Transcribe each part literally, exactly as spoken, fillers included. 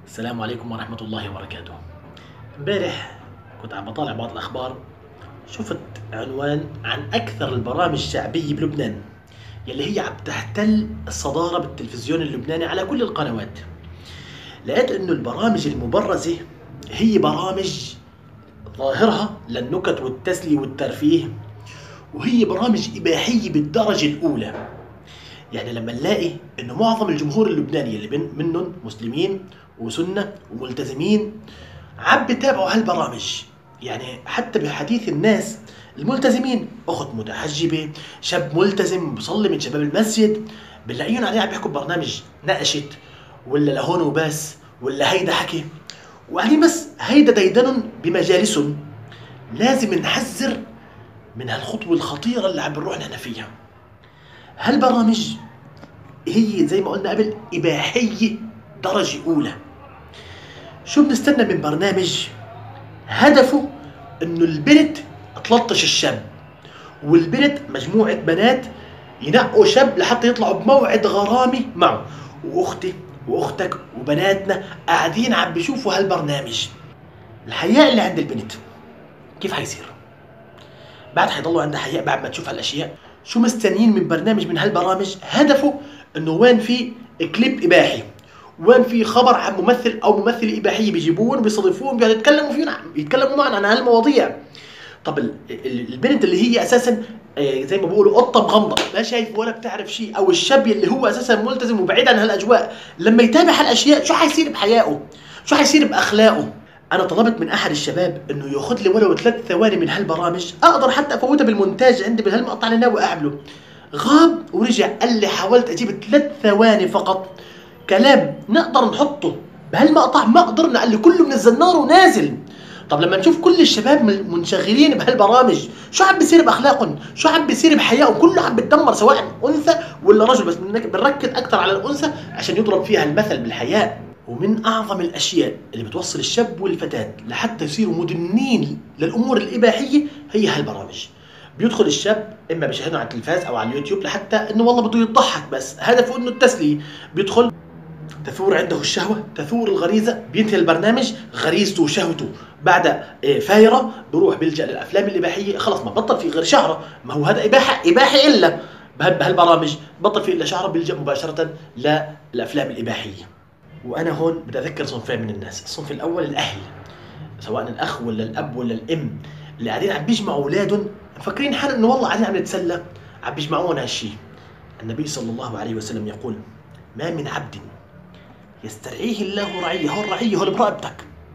السلام عليكم ورحمة الله وبركاته. امبارح كنت عم بطالع بعض الأخبار، شفت عنوان عن أكثر البرامج شعبية بلبنان يلي هي عم تحتل الصدارة بالتلفزيون اللبناني على كل القنوات. لقيت إنه البرامج المبرزة هي برامج ظاهرها للنكت والتسلية والترفيه، وهي برامج إباحية بالدرجة الأولى. يعني لما نلاقي إنه معظم الجمهور اللبناني اللي منهم مسلمين وسنة وملتزمين عم بتابعوا هالبرامج، يعني حتى بحديث الناس الملتزمين، أخت متحجبة، شاب ملتزم بصلي من شباب المسجد، بنلاقيهم عليه عم بيحكوا ببرنامج نقشت ولا لهون وبس ولا هيدا حكي، وقاعدين بس هيدا ديدنهم بمجالسهم. لازم نحذر من هالخطوة الخطيرة اللي عم بنروح نحن فيها. هالبرامج هي زي ما قلنا قبل إباحية درجة أولى. شو بنستنى من برنامج هدفه إنه البنت تلطش الشاب، والبنت مجموعة بنات ينقوا شاب لحتى يطلعوا بموعد غرامي معه، وأختي وأختك وبناتنا قاعدين عم بيشوفوا هالبرنامج. الحياء اللي عند البنت كيف حيصير؟ بعد حيضلوا عندها حياء بعد ما تشوف هالأشياء؟ شو مستنيين من برنامج من هالبرامج هدفه انه وين في كليب اباحي، وين في خبر عن ممثل او ممثله اباحيه بيجيبوهم بيستضيفوهم بيتكلموا فيهم يتكلموا معنا عن هالمواضيع. طب البنت اللي هي اساسا زي ما بيقولوا قطه مغمضه ما شايف ولا بتعرف شيء، او الشاب اللي هو اساسا ملتزم وبعيد عن هالاجواء، لما يتابع هالاشياء شو حيصير بحيائه؟ شو حيصير باخلاقه؟ انا طلبت من احد الشباب انه ياخذ لي ولو ثلاث ثواني من هالبرامج، اقدر حتى افوتها بالمونتاج عندي بهالمقطع اللي ناوي اعمله. غاب ورجع قال لي حاولت اجيب ثلاث ثواني فقط كلام نقدر نحطه بهالمقطع، ما قدرنا، قال لي كله من الزنار ونازل. طب لما نشوف كل الشباب منشغلين بهالبرامج شو عم بيصير باخلاقهم؟ شو عم بيصير بحيائهم؟ كله عم بتدمر سواء انثى ولا رجل، بس بنركز اكثر على الانثى عشان يضرب فيها المثل بالحياء. ومن اعظم الاشياء اللي بتوصل الشاب والفتاه لحتى يصيروا مدمنين للامور الاباحيه هي هالبرامج. بيدخل الشاب اما بيشاهدوا على التلفاز او على اليوتيوب لحتى انه والله بده يضحك، بس هدفه انه التسليه. بيدخل تثور عنده الشهوه، تثور الغريزه، بينتهي البرنامج غريزته وشهوته بعد فايره، بروح بيلجا للافلام الاباحيه. خلص ما بطل في غير شهره، ما هو هذا اباحه اباحي الا بهالبرامج، بطل في الا شهره بيلجا مباشره للافلام الاباحيه. وانا هون بدي اذكر صنفين من الناس. الصنف الاول الاهل، سواء الاخ ولا الاب ولا الام، اللي قاعدين عم بيجمعوا اولادهم مفكرين حالهم انه والله قاعدين عم نتسلى، عم بيجمعونا هالشيء. النبي صلى الله عليه وسلم يقول: ما من عبد يسترعيه الله رعيه، هو الرعيه هو برقبتك.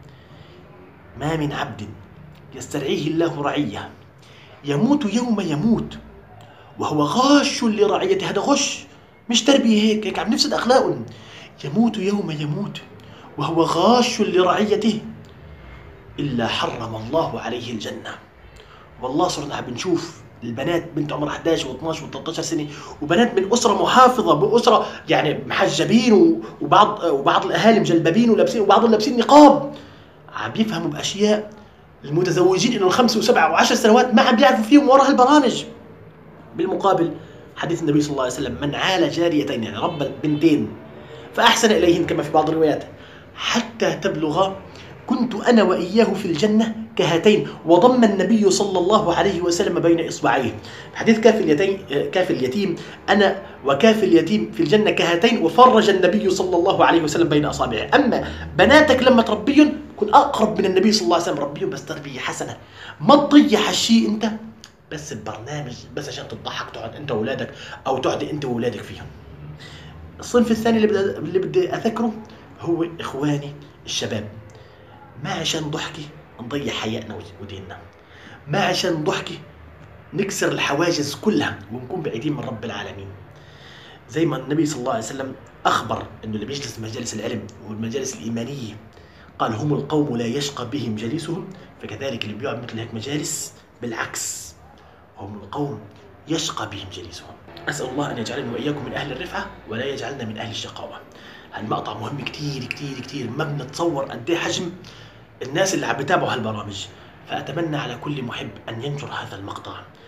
ما من عبد يسترعيه الله رعيه يموت يوم يموت وهو غاش لرعيته. هذا غش مش تربيه، هيك هيك عم نفسد اخلاقهم. يموت يوم يموت وهو غاش لرعيته إلا حرم الله عليه الجنة. والله صرنا عم بنشوف البنات بنت عمرها احد عشر واثني عشر وثلاث عشر سنة، وبنات من أسرة محافظة، بأسرة يعني محجبين، وبعض وبعض الأهالي مجلببين ولابسين، وبعضهم لابسين نقاب، عم بيفهموا بأشياء المتزوجين إنهم خمس وسبع وعشر سنوات ما عم بيعرفوا فيهم وراء البرامج. بالمقابل حديث النبي صلى الله عليه وسلم: من عال جاريتين، يعني رب بنتين فأحسن إليهن كما في بعض الروايات حتى تبلغ كنت أنا وإياه في الجنة كهاتين، وضم النبي صلى الله عليه وسلم بين إصبعيه. حديث كاف اليتيم كاف اليتيم أنا وكاف اليتيم في الجنة كهاتين، وفرج النبي صلى الله عليه وسلم بين أصابعه. أما بناتك لما تربيهم كن أقرب من النبي صلى الله عليه وسلم، ربيهم بس تربية حسنة، ما تضيع هالشيء أنت بس البرنامج بس عشان تضحك تقعد أنت وأولادك أو تقعد أنت وأولادك فيهم. الصنف الثاني اللي بدي اللي بدي اذكره هو اخواني الشباب. ما عشان ضحكي نضيع حياتنا وديننا، ما عشان ضحكي نكسر الحواجز كلها ونكون بعيدين من رب العالمين. زي ما النبي صلى الله عليه وسلم اخبر انه اللي بيجلس مجالس العلم والمجالس الايمانيه قال: هم القوم لا يشقى بهم جليسهم، فكذلك اللي بيقعد مثل هيك مجالس بالعكس هم القوم يشقى بهم جليسهم. أسأل الله أن يجعلني وإياكم من أهل الرفعة ولا يجعلنا من أهل الشقاوة. هالمقطع مهم كتير كتير كتير، ما بنتصور قد ايه حجم الناس اللي عم بتابعوا هالبرامج. فأتمنى على كل محب أن ينشر هذا المقطع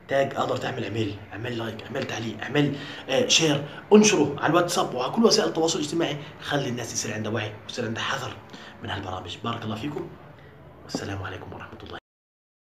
تاج قادر تعمل اعمل اعمل لايك، اعمل تعليق، اعمل آه شير، انشره على الواتساب وعلى كل وسائل التواصل الاجتماعي. خلي الناس يصير عندها وعي ويصير عندها حذر من هالبرامج. بارك الله فيكم والسلام عليكم ورحمه الله.